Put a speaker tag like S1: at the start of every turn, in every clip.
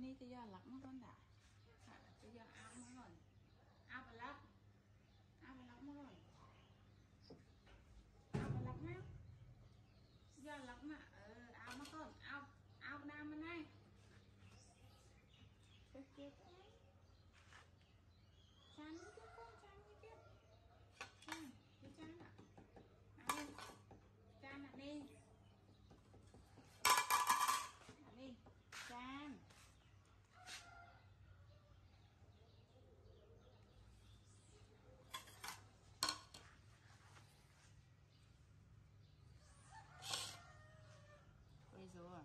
S1: ini cái giờ lắc nó con đã cái giờ áo nó rồi áo và lắc nó rồi áo và lắc nhá giờ lắc mà áo nó con áo nam bên này cái kia chán như kia con chán như kia cái chán ạ đây chán ạ đi chán bây giờ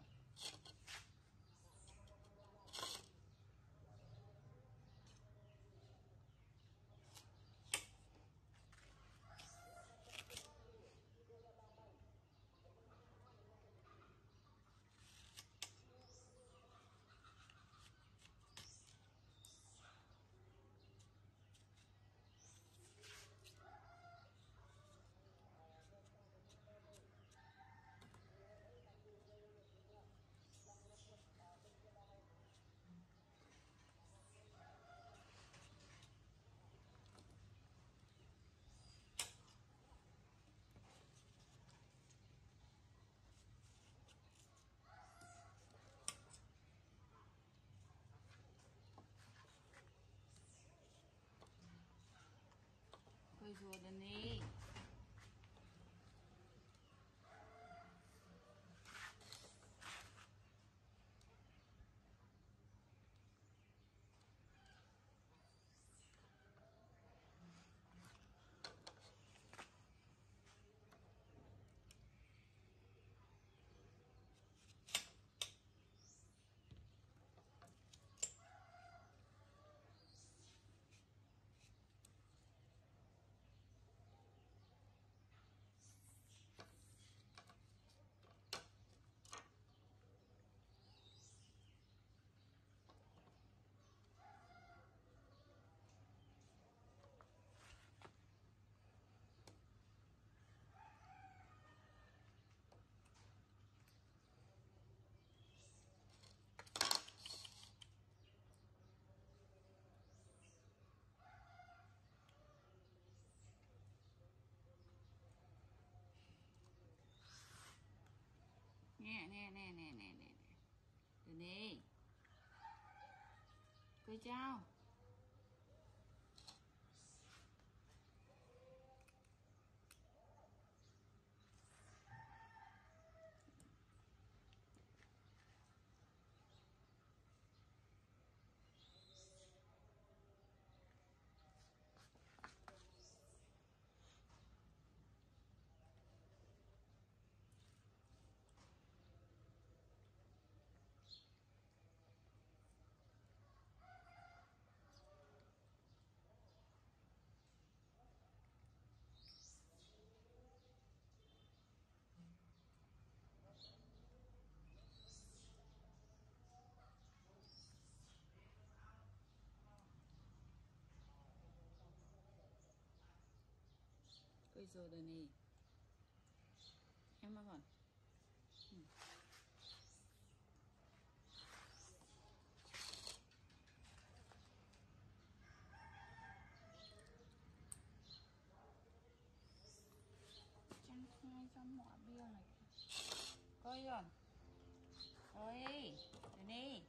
S1: coi rùa đần đi nè từ đi coi chào coi rùa đần đi em mà còn chăn hai trong mỏ bia này coi rồi ơi đần đi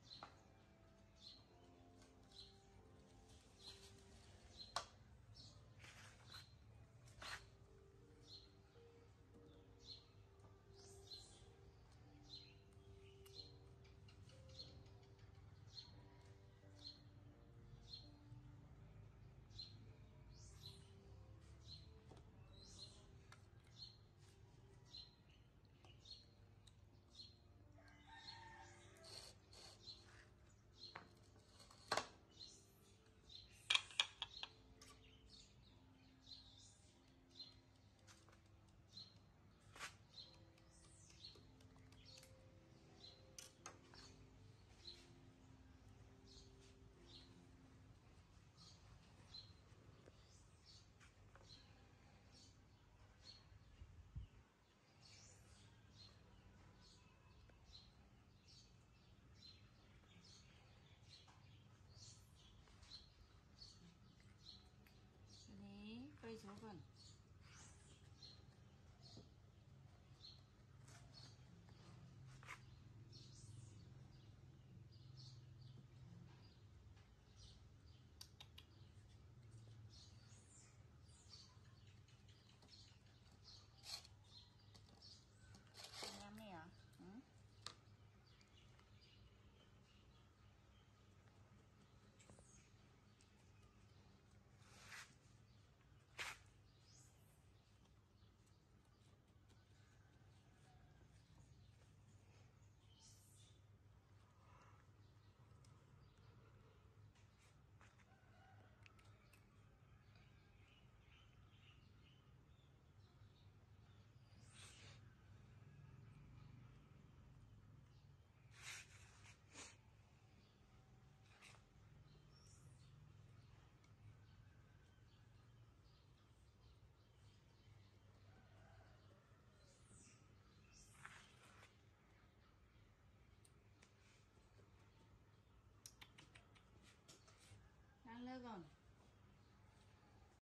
S1: số phần. Em này à? Ừ. Ăn lên rồi.